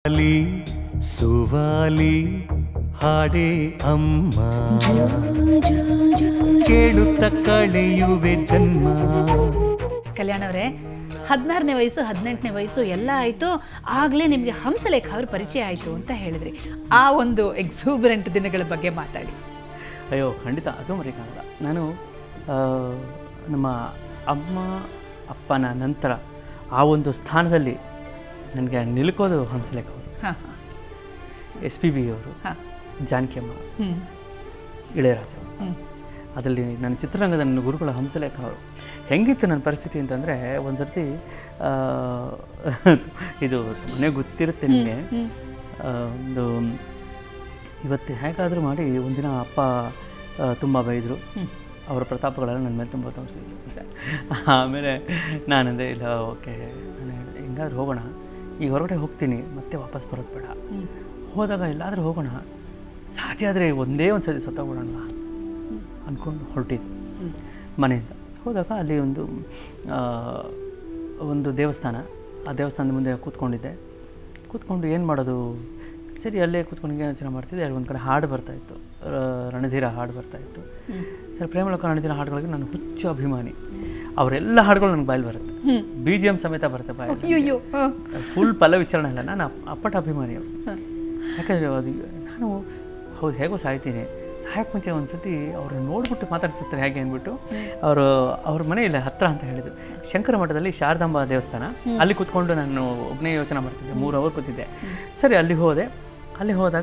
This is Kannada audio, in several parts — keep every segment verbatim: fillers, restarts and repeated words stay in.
ಸುವಾಲಿ ಸುವಾಲಿ ಹಾಡೇ ಅಮ್ಮ ಕೇಳುತ್ತ ಕಳೆಯುವೆ ಜನ್ಮ. ಕಲ್ಯಾಣ್ ಅವರೇ, ಹದಿನಾರನೇ ವಯಸ್ಸು ಹದಿನೆಂಟನೇ ವಯಸ್ಸು ಎಲ್ಲ ಆಯಿತು, ಆಗಲೇ ನಿಮಗೆ ಹಂಸಲೇಖ ಅವ್ರ ಪರಿಚಯ ಆಯಿತು ಅಂತ ಹೇಳಿದ್ರಿ. ಆ ಒಂದು ಎಕ್ಸೂಬರೆಂಟ್ ದಿನಗಳ ಬಗ್ಗೆ ಮಾತಾಡಿ. ಅಯ್ಯೋ ಖಂಡಿತ, ಅದು ಮರೆಯೋಕ್ಕಾಗಲ್ಲ. ನಾನು ನಮ್ಮ ಅಮ್ಮ ಅಪ್ಪನ ನಂತರ ಆ ಒಂದು ಸ್ಥಾನದಲ್ಲಿ ನನಗೆ ನಿಲ್ಕೋದು ಹಂಸಲೇಖ ಅವರು, ಎಸ್ ಪಿ ಬಿ ಅವರು, ಜಾನಕಿ ಅಮ್ಮ, ಇಳೆಯರಾಜ ಅವರು. ಅದರಲ್ಲಿ ನನ್ನ ಚಿತ್ರರಂಗದ ನನ್ನ ಗುರುಗಳ ಹಂಸಲೇಖ ಅವರು. ಹೆಂಗಿತ್ತು ನನ್ನ ಪರಿಸ್ಥಿತಿ ಅಂತಂದರೆ, ಒಂದು ಸರ್ತಿ ಇದು ಮನೆಗೆ ಗೊತ್ತಿರುತ್ತೆ ನಿಮಗೆ, ಒಂದು ಇವತ್ತು ಹೇಗಾದರೂ ಮಾಡಿ ಒಂದಿನ ಅಪ್ಪ ತುಂಬ ಬೈದರು. ಅವರ ಪ್ರತಾಪಗಳೆಲ್ಲ ನನ್ನ ಮೇಲೆ ತುಂಬ ತೋರಿಸಿದ್ರು. ಆಮೇಲೆ ನಾನಂದೆ ಇಲ್ಲ ಓಕೆ, ನಾನು ಹಿಂಗಾದ್ರೂ ಹೋಗೋಣ, ಈಗ ಹೊರಗಡೆ ಹೋಗ್ತೀನಿ ಮತ್ತೆ ವಾಪಸ್ ಬರೋದು ಬೇಡ, ಹೋದಾಗ ಎಲ್ಲಾದರೂ ಹೋಗೋಣ, ಸಾಧ್ಯ ಆದರೆ ಒಂದೇ ಒಂದು ಸತಿ ಸತ್ತೋಗೋಣ ಅಂದ್ಕೊಂಡು ಹೊರಟಿದ್ದು. ಮನೆಯಿಂದ ಹೋದಾಗ ಅಲ್ಲಿ ಒಂದು ಒಂದು ದೇವಸ್ಥಾನ, ಆ ದೇವಸ್ಥಾನದ ಮುಂದೆ ಕೂತ್ಕೊಂಡಿದ್ದೆ. ಕೂತ್ಕೊಂಡು ಏನು ಮಾಡೋದು, ಸರಿ ಅಲ್ಲೇ ಕೂತ್ಕೊಂಡು ಏನು ಯೋಚನೆ ಮಾಡ್ತಿದ್ದೆ. ಅಲ್ಲಿ ಒಂದು ಕಡೆ ಹಾಡು ಬರ್ತಾಯಿತ್ತು, ರಣಧೀರ ಹಾಡು ಬರ್ತಾಯಿತ್ತು. ಸರಿ, ಪ್ರೇಮಲೋಕ ರಣಧೀರ ಹಾಡುಗಳಿಗೆ ನಾನು ಹುಚ್ಚು ಅಭಿಮಾನಿ. ಅವರೆಲ್ಲ ಹಾಡುಗಳು ನನಗೆ ಬಾಯಲ್ಲಿ ಬರುತ್ತೆ, ಬಿ ಜಿ ಎಮ್ ಸಮೇತ ಬರುತ್ತೆ ಬಾಯಲ್ಲಿ, ಫುಲ್ ಪಲ್ಲ ವಿಚಾರಣೆ ಇಲ್ಲ. ನಾನು ಅಪ್ಪಟ ಅಭಿಮಾನಿ ಅವರು. ಯಾಕಂದರೆ ಅದು ನಾನು ಹೌದು ಹೇಗೋ ಸಾಯ್ತೀನಿ, ಸಾಯಕ್ಕೆ ಮುಂಚೆ ಒಂದು ಸತಿ ಅವ್ರನ್ನ ನೋಡ್ಬಿಟ್ಟು ಮಾತಾಡ್ತಿರ್ತಾರೆ ಹೇಗೆ ಅಂದ್ಬಿಟ್ಟು. ಅವರು ಅವ್ರ ಮನೆಯಲ್ಲಿ ಹತ್ತಿರ ಅಂತ ಹೇಳಿದ್ರು, ಶಂಕರ ಮಠದಲ್ಲಿ ಶಾರದಾಂಬಾ ದೇವಸ್ಥಾನ, ಅಲ್ಲಿ ಕೂತ್ಕೊಂಡು ನಾನು ಒಬ್ಬನೇ ಯೋಚನೆ ಮಾಡ್ತಿದ್ದೆ. ಮೂರು ಅವರ್ ಕೂತಿದ್ದೆ. ಸರಿ ಅಲ್ಲಿ ಹೋದೆ. ಅಲ್ಲಿ ಹೋದಾಗ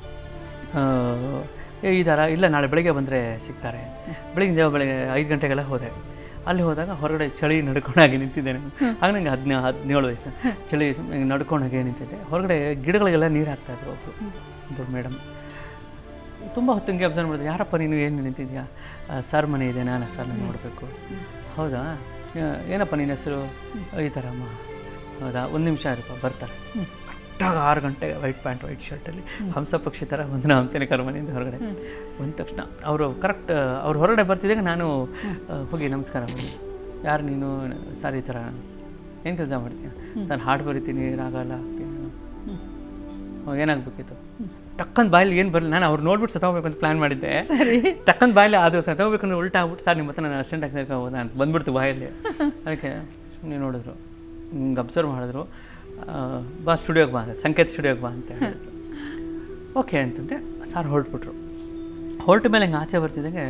ಈ ಥರ ಇಲ್ಲ, ನಾಳೆ ಬೆಳಗ್ಗೆ ಬಂದರೆ ಸಿಗ್ತಾರೆ. ಬೆಳಗಿನ ಜಾವ ಬೆಳಗ್ಗೆ ಐದು ಗಂಟೆಗೆಲ್ಲ ಹೋದೆ. ಅಲ್ಲಿ ಹೋದಾಗ ಹೊರಗಡೆ ಚಳಿ ನಡ್ಕೊಂಡಾಗಿ ನಿಂತಿದ್ದೇನೆ. ಆಗ ನನಗೆ ಹದಿನ ಹದಿನೇಳು ವಯಸ್ಸು, ಚಳಿ ನಡ್ಕೊಂಡಾಗೆ ನಿಂತಿದ್ದೆ. ಹೊರಗಡೆ ಗಿಡಗಳಿಗೆಲ್ಲ ನೀರು ಹಾಕ್ತಾಯಿದ್ರು ಒಬ್ಬರು ಒಬ್ಬರು ಮೇಡಮ್. ತುಂಬ ಹೊತ್ತಿಗೆ ಅಬ್ಸರ್ವ್ ಮಾಡಿದೆ, ಯಾರಪ್ಪ ನೀನು ಏನು ನಿಂತಿದ್ಯಾ? ಸರ್ ಮನೆ ಇದೆ, ನಾನು ಸರ್ನ ನೋಡಬೇಕು. ಹೌದಾ, ಏನಪ್ಪ ನಿನ್ನ ಹೆಸರು? ಈ ಥರ ಅಮ್ಮ. ಹೌದಾ, ಒಂದು ನಿಮಿಷ ಇರಪ್ಪ ಬರ್ತಾರೆ. ಕರೆಕ್ಟಾಗಿ ಆರು ಗಂಟೆಗೆ ವೈಟ್ ಪ್ಯಾಂಟ್ ವೈಟ್ ಶರ್ಟಲ್ಲಿ ಹಂಸ ಪಕ್ಷಿ ಥರ ಒಂದು ಹಂಸನೆ ಕರ್ಮನೆಯಿಂದ ಹೊರಗಡೆ ಬಂದ ತಕ್ಷಣ ಅವರು ಕರೆಕ್ಟ್ ಅವ್ರು ಹೊರಗಡೆ ಬರ್ತಿದ್ದಾಗ ನಾನು ಹೋಗಿ ನಮಸ್ಕಾರ ಮಾಡಿ, ಯಾರು ನೀನು? ಸರ್ ಈ ಥರ ಏನು ಕೆಲಸ ಮಾಡ್ತೀನಿ ಸರ್, ಹಾಡು ಬರಿತೀನಿ, ರಾಗಲ್ಲ, ಏನಾಗಬೇಕಿತ್ತು? ಟಕ್ಕಂದು ಬಾಯಲ್ಲಿ ಏನು ಬರಲಿ, ನಾನು ಅವ್ರು ನೋಡ್ಬಿಟ್ಟು ಸತ್ತೋಗ್ಬೇಕು ಅಂತ ಪ್ಲ್ಯಾನ್ ಮಾಡಿದ್ದೆ. ಟಕ್ಕಂದು ಬಾಯಲ್ಲಿ ಅದು ಸತ್ತೋಗ್ಬೇಕು ಅಂದ್ರೆ ಉಲ್ಟಾ ಆಗ್ಬಿಟ್ಟು, ಸರ್ ನಿಮ್ಮ ಹತ್ರ ನಾನು ಅಸಿಸ್ಟೆಂಟ್ ಆಗಿ ಹೋದ ಅಂತ ಬಂದ್ಬಿಡ್ತು ಬಾಯಲ್ಲಿ. ಅದಕ್ಕೆ ನೀವು ನೋಡಿದ್ರು, ಹಿಂಗೆ ಅಬ್ಸರ್ವ್ ಮಾಡಿದ್ರು, ಬಾ ಸ್ಟುಡಿಯೋಗೆ ಬಾ ಅಂತ, ಸಂಕೇತ್ ಸ್ಟುಡಿಯೋಗೆ ಬಾ ಅಂತ ಹೇಳಿದ್ರು. ಓಕೆ ಅಂತಂದೆ. ಸರ್ ಹೊರಟ್ಬಿಟ್ರು. ಹೊರಟ ಮೇಲೆ ಹಿಂಗೆ ಆಚೆ ಬರ್ತಿದ್ದಾಗೆ,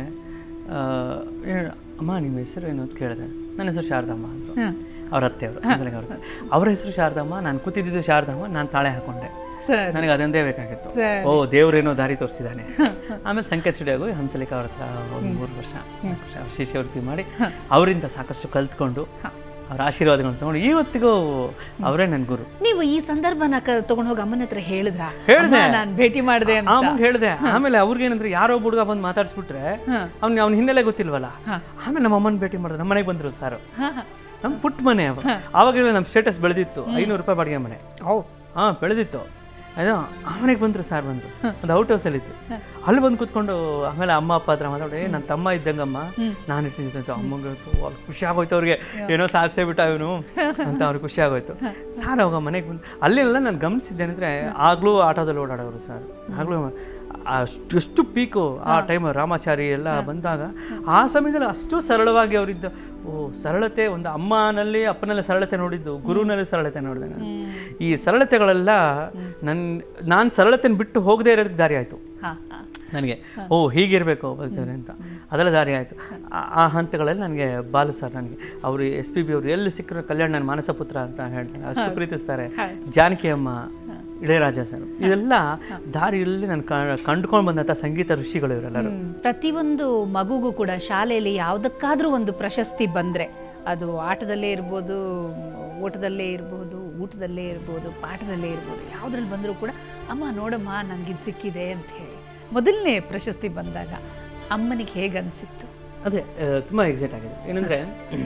ಅಮ್ಮ ನಿಮ್ಮ ಹೆಸರು ಏನು ಅಂತ ಕೇಳಿದೆ. ನನ್ನ ಹೆಸರು ಶಾರದಮ್ಮ ಅಂದರು. ಅವ್ರ ಅತ್ತೆ ಅವರು, ಅವ್ರ ಅವ್ರ ಹೆಸರು ಶಾರದಮ್ಮ, ನಾನು ಕೂತಿದ್ದು ಶಾರದಮ್ಮ, ನಾನು ತಾಳೆ ಹಾಕೊಂಡೆ. ನನಗೆ ಅದೊಂದೇ ಬೇಕಾಗಿತ್ತು. ಓ ದೇವ್ರೇನೋ ದಾರಿ ತೋರಿಸಿದ್ದಾನೆ. ಆಮೇಲೆ ಸಂಕೇತ್ ಸ್ಟುಡಿಯೋಗೂ ಹಂಸಲೇಖ ಅವ್ರ ಹತ್ರ ಒಂದು ಮೂರು ವರ್ಷ ಶಿಷ್ಯವೃತ್ತಿ ಮಾಡಿ ಅವರಿಂದ ಸಾಕಷ್ಟು ಕಲ್ತ್ಕೊಂಡು ಅವ್ರ ಆಶೀರ್ವಾದಗಳನ್ನು ತಗೊಂಡು ಇವತ್ತಿಗೂ ಅವರೇ ನನ್ನ ಗುರು. ನೀವು ಈ ಸಂದರ್ಭನ ತಗೊಂಡು ಹೋಗಿ ಅಮ್ಮನ ಹತ್ರ ಹೇಳಿದ್ರ? ಹೇಳಿದೆ, ನಾನು ಭೇಟಿ ಮಾಡಿದೆ ಅಂತ ಹೇಳಿದೆ. ಆಮೇಲೆ ಅವ್ರಿಗೇನಂದ್ರೆ ಯಾರೋ ಹುಡುಗ ಬಂದು ಮಾತಾಡ್ಸ್ಬಿಟ್ರೆ ಅವ್ನಿಗೆ ಅವ್ನ ಹಿನ್ನೆಲೆ ಗೊತ್ತಿಲ್ವಲ್ಲ. ಆಮೇಲೆ ನಮ್ಮ ಅಮ್ಮನ ಭೇಟಿ ಮಾಡಿದ್ರು. ನಮ್ಮ ಮನೆಗೆ ಬಂದ್ರು ಸಾರು, ನಮ್ಮ ಪುಟ್ಟ ಮನೆ. ಅವಾಗಲೇ ನಮ್ಮ ಸ್ಟೇಟಸ್ ಬೆಳೆದಿತ್ತು, ಐನೂರು ರೂಪಾಯಿ ಬಾಡಿಗೆ ಮನೆ. ಹಾಂ ಬೆಳೆದಿತ್ತು. ಅದು ಆ ಮನೆಗೆ ಬಂದರು, ಸಾರ್ ಬಂದರು. ಒಂದು ಔಟ್ ಹೌಸಲ್ಲಿ ಇತ್ತು. ಅಲ್ಲಿ ಬಂದು ಕೂತ್ಕೊಂಡು ಆಮೇಲೆ ಅಮ್ಮ ಅಪ್ಪ ಹತ್ರ ಮಾತಾಡಿ, ನನ್ನ ತಮ್ಮ ಇದ್ದಂಗಮ್ಮ ನಾನು ಇರ್ತೀನಿ ಅಂತ. ಅಮ್ಮಂಗೆ ಅವ್ರಿಗೆ ಖುಷಿ ಆಗೋಯ್ತು, ಅವ್ರಿಗೆ ಏನೋ ಸಾಧಿಸೇ ಬಿಟ್ಟ ಇವನು ಅಂತ ಅವ್ರಿಗೆ ಖುಷಿ ಆಗೋಯ್ತು. ಸಾರ್ ಅವಾಗ ಮನೆಗೆ ಬಂದು ಅಲ್ಲೆಲ್ಲ ನಾನು ಗಮನಿಸಿದ್ದೇನೆಂದರೆ, ಆಗಲೂ ಆಟೋದಲ್ಲಿ ಓಡಾಡೋರು ಸಾರ್. ಆಗಲೂ ಅಷ್ಟು ಎಷ್ಟು ಪೀಕು ಆ ಟೈಮ್ ರಾಮಾಚಾರಿ ಎಲ್ಲ ಬಂದಾಗ ಆ ಸಮಯದಲ್ಲಿ ಅಷ್ಟು ಸರಳವಾಗಿ ಅವರಿದ್ದ. ಓ ಸರಳತೆ, ಒಂದು ಅಮ್ಮನಲ್ಲಿ ಅಪ್ಪನಲ್ಲಿ ಸರಳತೆ ನೋಡಿದ್ದು, ಗುರುನಲ್ಲಿ ಸರಳತೆ ನೋಡಿದೆ ನಾನು. ಈ ಸರಳತೆಗಳೆಲ್ಲ ನನ್ನ ನಾನು ಸರಳತೆನ ಬಿಟ್ಟು ಹೋಗದೇ ಇರೋದಕ್ಕೆ ದಾರಿ ಆಯಿತು ನನಗೆ. ಓ ಹೀಗಿರಬೇಕು ಅಂತ ಅದೆಲ್ಲ ದಾರಿ ಆಯಿತು. ಆ ಹಂತಗಳಲ್ಲಿ ನನಗೆ ಬಾಲು ಸರ್, ನನಗೆ ಅವರು ಎಸ್ ಪಿ ಬಿ ಅವರು ಎಲ್ಲಿ ಸಿಕ್ಕರು, ಕಲ್ಯಾಣ್ ನನ್ನ ಮಾನಸ ಪುತ್ರ ಅಂತ ಹೇಳ್ತಾರೆ, ಅಷ್ಟು ಪ್ರೀತಿಸ್ತಾರೆ. ಜಾನಕಿ ಅಮ್ಮ, ಇಳೆಯರಾಜ ಸರ್, ಇದೆಲ್ಲ ದಾರಿಯಲ್ಲಿ ನಾನು ಕಂಡುಕೊಂಡು ಬಂದಂಥ ಸಂಗೀತ ಋಷಿಗಳು ಇವರೆಲ್ಲರೂ. ಪ್ರತಿಯೊಂದು ಮಗುಗೂ ಕೂಡ ಶಾಲೆಯಲ್ಲಿ ಯಾವುದಕ್ಕಾದ್ರೂ ಒಂದು ಪ್ರಶಸ್ತಿ ಬಂದರೆ, ಅದು ಆಟದಲ್ಲೇ ಇರ್ಬೋದು, ಓಟದಲ್ಲೇ ಇರ್ಬೋದು, ಊಟದಲ್ಲೇ ಇರ್ಬೋದು, ಪಾಠದಲ್ಲೇ ಇರ್ಬೋದು, ಯಾವುದ್ರಲ್ಲಿ ಬಂದರೂ ಕೂಡ ಅಮ್ಮ ನೋಡಮ್ಮ ನನಗಿದು ಸಿಕ್ಕಿದೆ ಅಂತ ಹೇಳಿ ಮೊದಲನೇ ಪ್ರಶಸ್ತಿ ಬಂದಾಗ ಅಮ್ಮನಿಗೆ ಹೇಗೆ ಅನಿಸಿತ್ತು? ಅದೇ ತುಂಬ ಎಕ್ಸೈಟ್ ಆಗಿದೆ. ಏನಂದರೆ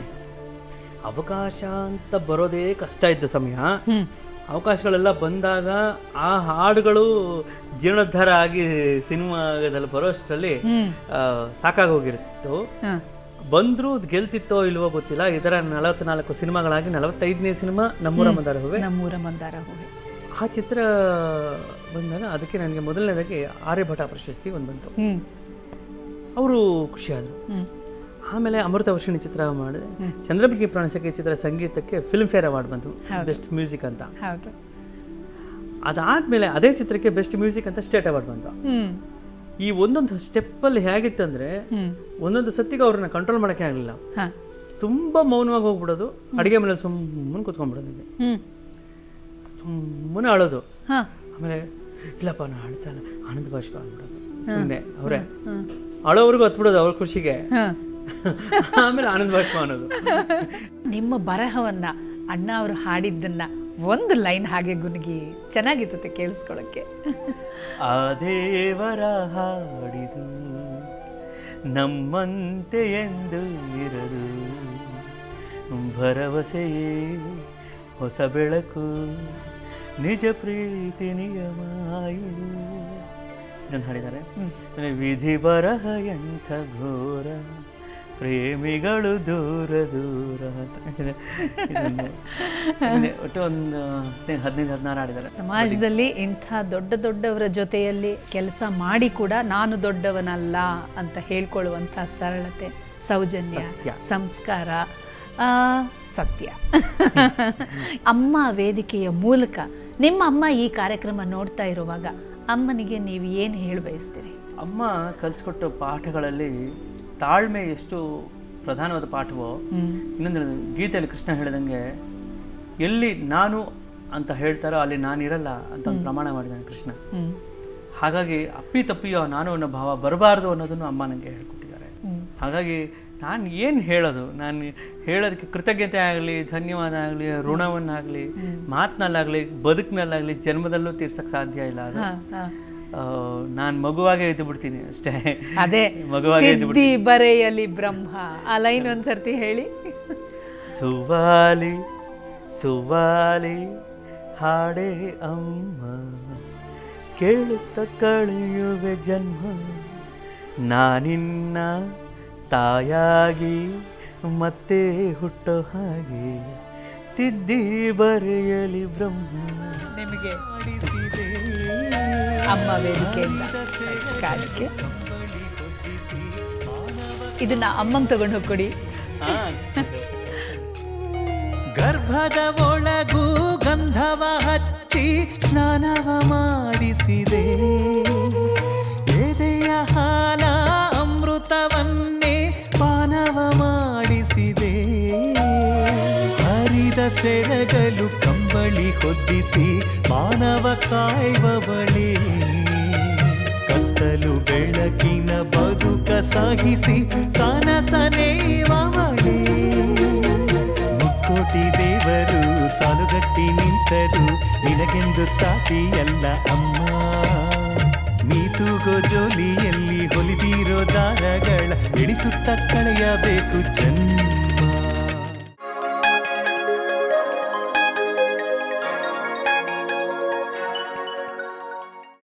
ಅವಕಾಶ ಅಂತ ಬರೋದೇ ಕಷ್ಟ ಇದ್ದ ಸಮಯ. ಅವಕಾಶಗಳೆಲ್ಲ ಬಂದಾಗ ಆ ಹಾಡುಗಳು ಜೀರ್ಣೋದ್ಧಾರ ಆಗಿ ಸಿನಿಮಾದಲ್ಲಿ ಬರೋಷ್ಟರಲ್ಲಿ ಸಾಕಾಗೋಗಿರುತ್ತು. ಬಂದರೂ ಗೆಲ್ತಿತ್ತೋ ಇಲ್ವೋ ಗೊತ್ತಿಲ್ಲ. ಈ ಥರ ನಲವತ್ನಾಲ್ಕು ಸಿನಿಮಾಗಳಾಗಿ ನಲವತ್ತೈದನೇ ಸಿನಿಮಾ ನಮ್ಮೂರ ಮಂದಾರ ಹೂವೆ ನಮ್ಮೂರ ಮಂದಾರ ಹೂವೆ ಆ ಚಿತ್ರ ಬಂದಾಗ ಅದಕ್ಕೆ ನನಗೆ ಮೊದಲನೇದಾಗಿ ಆರ್ಯಭಟ ಪ್ರಶಸ್ತಿ ಒಂದು ಬಂತು. ಅವರು ಖುಷಿಯಾದರು. ಆಮೇಲೆ ಅಮೃತ ವರ್ಷಿಣಿ ಚಿತ್ರ ಮಾಡಿದೆ. ಚಂದ್ರಬಿಗಿ ಪ್ರಾಣಸಖಿ ಚಿತ್ರ ಸಂಗೀತಕ್ಕೆ ಫಿಲ್ಮ್ ಫೇರ್ ಅವಾರ್ಡ್ ಬಂತು, ಬೆಸ್ಟ್ ಮ್ಯೂಸಿಕ್ ಅಂತ. ಅದಾದ್ಮೇಲೆ ಅದೇ ಚಿತ್ರಕ್ಕೆ ಬೆಸ್ಟ್ ಮ್ಯೂಸಿಕ್ ಅಂತ ಸ್ಟೇಟ್ ಅವಾರ್ಡ್ ಬಂತು. ಈ ಒಂದೊಂದು ಸ್ಟೆಪ್ಪಲ್ಲಿ ಹೇಗಿತ್ತಂದ್ರೆ ಒಂದೊಂದು ಸತ್ತಿಗೆ ಅವ್ರನ್ನ ಕಂಟ್ರೋಲ್ ಮಾಡೋಕ್ಕೆ ಆಗಲಿಲ್ಲ. ತುಂಬಾ ಮೌನವಾಗಿ ಹೋಗ್ಬಿಡೋದು, ಅಡುಗೆ ಮನೇಲಿ ಸುಮ್ಮನೆ ಕೂತ್ಕೊಂಡ್ಬಿಡೋದು, ಸುಮ್ಮನೆ ಅಳೋದು. ಆಮೇಲೆ ಇಲ್ಲಪ್ಪ ನಾ ಅಳ್ತಾನೆ ಆನಂದ ಭಾಷ್ಪ ಅಂದ್ಬಿಡೋದು ಸುಮ್ಮನೆ ಅವರೇ ಅಳೋವ್ರಿಗೂ ಹತ್ಬಿಡೋದು ಅವ್ರ ಖುಷಿಗೆ. ಆಮೇಲೆ ಆನಂದ ಭಾಷ್ಪ ಅನ್ನೋದು. ನಿಮ್ಮ ಬರಹವನ್ನ ಅಣ್ಣ ಅವರು ಹಾಡಿದ್ದನ್ನ ಒಂದು ಲೈನ್ ಹಾಗೆ ಗುನುಗಿ ಚೆನ್ನಾಗಿರುತ್ತೆ ಕೇಳಿಸ್ಕೊಳ್ಳೋಕ್ಕೆ. ಆ ದೇವರ ಹಾಡಿದು ನಮ್ಮಂತೆ ಎಂದು ಇರದು, ಭರವಸೆಯೇ ಹೊಸ ಬೆಳಕು, ನಿಜ ಪ್ರೀತಿ ನಿಯಮಾಯುದು ಇದನ್ನು ಹಾಡಿದ್ದಾರೆ. ವಿಧಿ ಬರಹ ಎಂಥ ಘೋರ, ಪ್ರೇಮಿಗಳು ದೂರ ದೂರ. ಒಟ್ಟು ಒಂದು ಹದಿನೈದು ಹದಿನಾರು ಹಾಡಿದ್ದಾರೆ. ಸಮಾಜದಲ್ಲಿ ಇಂಥ ದೊಡ್ಡ ದೊಡ್ಡವರ ಜೊತೆಯಲ್ಲಿ ಕೆಲಸ ಮಾಡಿ ಕೂಡ ನಾನು ದೊಡ್ಡವನಲ್ಲ ಅಂತ ಹೇಳ್ಕೊಳ್ಳುವಂಥ ಸರಳತೆ, ಸೌಜನ್ಯ, ಸಂಸ್ಕಾರ, ಸತ್ಯ. ಅಮ್ಮ ವೇದಿಕೆಯ ಮೂಲಕ ನಿಮ್ಮ ಅಮ್ಮ ಈ ಕಾರ್ಯಕ್ರಮ ನೋಡ್ತಾ ಇರುವಾಗ ಅಮ್ಮನಿಗೆ ನೀವು ಏನು ಹೇಳಿ ಬಯಸ್ತೀರಿ? ಅಮ್ಮ ಕಲಿಸ್ಕೊಟ್ಟ ಪಾಠಗಳಲ್ಲಿ ತಾಳ್ಮೆ ಎಷ್ಟು ಪ್ರಧಾನವಾದ ಪಾಠವೋ, ಇನ್ನೊಂದು ಗೀತೆಯಲ್ಲಿ ಕೃಷ್ಣ ಹೇಳಿದಂಗೆ ಎಲ್ಲಿ ನಾನು ಅಂತ ಹೇಳ್ತಾರೋ ಅಲ್ಲಿ ನಾನಿರಲ್ಲ ಅಂತ ಒಂದು ಪ್ರಮಾಣ ಮಾಡಿದ್ದಾನೆ ಕೃಷ್ಣ. ಹಾಗಾಗಿ ಅಪ್ಪಿ ತಪ್ಪಿಯೋ ನಾನು ಅನ್ನೋ ಭಾವ ಬರಬಾರ್ದು ಅನ್ನೋದನ್ನು ಅಮ್ಮ ನನಗೆ ಹೇಳ್ಕೊಟ್ಟಿದ್ದಾರೆ. ಹಾಗಾಗಿ ನಾನು ಏನು ಹೇಳೋದು, ನಾನು ಹೇಳೋದಕ್ಕೆ ಕೃತಜ್ಞತೆ ಆಗಲಿ, ಧನ್ಯವಾದ ಆಗಲಿ, ಋಣವನ್ನಾಗಲಿ, ಮಾತಿನಲ್ಲಾಗಲಿ, ಬದುಕಿನಲ್ಲಾಗಲಿ ಜನ್ಮದಲ್ಲೂ ತೀರ್ಸಕ್ಕೆ ಸಾಧ್ಯ ಇಲ್ಲ. ಅದು ನಾನು ಮಗುವಾಗೇ ಇದ್ದು ಬಿಡ್ತೀನಿ ಅಷ್ಟೇ. ಅದೇ ಮಗುವಾಗಿ ಬರೆಯಲಿ ಬ್ರಹ್ಮ ಆ ಲೈನ್ ಒಂದ್ಸರ್ತಿ ಹೇಳಿ. ಸುವಾಲಿ ಸುವಾಲಿ ಹಾಡೇ ಅಮ್ಮ, ಕೇಳುತ್ತ ಕಳೆಯುವೆ ಜನ್ಮ, ನಾನಿನ್ನ ತಾಯಾಗಿ ಮತ್ತೆ ಹುಟ್ಟೋ ಹಾಗೆ, ತಿದ್ದಿ ಬರೆಯಲಿ ಬ್ರಹ್ಮ. ನಿಮಗೆ ಅಮ್ಮ ವೇದಿಕೆಯಿಂದ ಕಾಣಿಕೆ ಇದನ್ನ ಅಮ್ಮಂಗೆ ತಗೊಂಡು ಹೋಗ್ಕೊಡಿ. ಗರ್ಭದ ಒಳಗೂ ಗಂಧವ ಹಚ್ಚಿ ಸ್ನಾನವ ಮಾಡಿಸಿದೆ, ಎದೆಯ ಹಾಲ ಅಮೃತವನ್ನೇ ಪಾನವ ಮಾಡಿಸಿದೆ, ಹರಿದ ಸೆರಗಲು ಕಂಬಳಿ ಹೊದ್ದಿಸಿ ಮಾನವ ಕಾಯುವವಳೇ, ಕತ್ತಲು ಬೆಳಕಿನ ಬದುಕ ಸಹಿಸಿ ಕನಸನೇವವಳೇ, ಮುಕ್ಕೋಟಿ ದೇವರು ಸಾಲುಗಟ್ಟಿ ನಿಂತರು ನಿನಗೆಂದು ಸಾಟಿಯಲ್ಲ ಅಮ್ಮ, ನೀತೂಗೋ ಜೋಲಿಯಲ್ಲಿ ಹೊಲಿದಿರೋ ದಾರಗಳ ಎಣಿಸುತ್ತ ಕಳೆಯಬೇಕು ಜನ್ಮ.